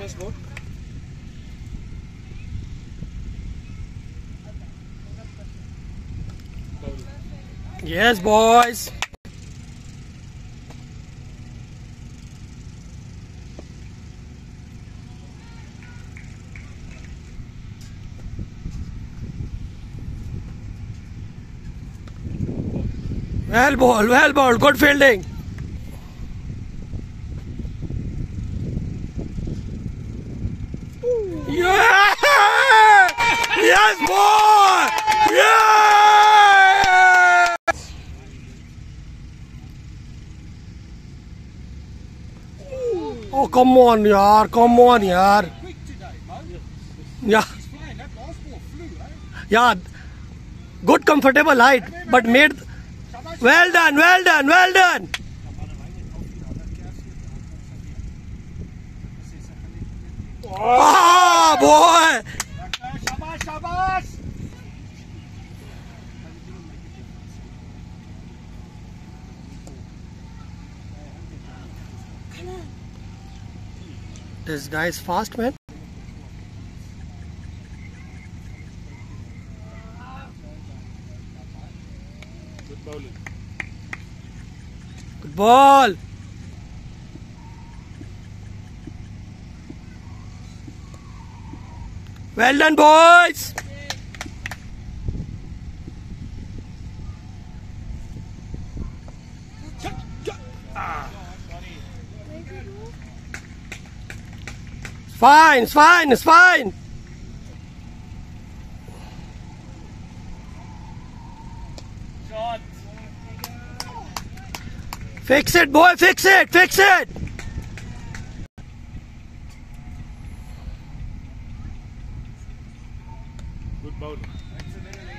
first ball. Yes, boys. Well ball, good fielding. Yeah! Yes, boy! Yeah! Oh, come on, yaar. Come on, yaar. Yeah. Yeah. Good, comfortable height, but made. Well done, well done, well done. Ah, boy. This guy is fast, man. Good bowling. Good ball. Well done, boys. Fine, it's fine, it's fine. Shot. Fix it, boy, fix it, fix it. Good bowling.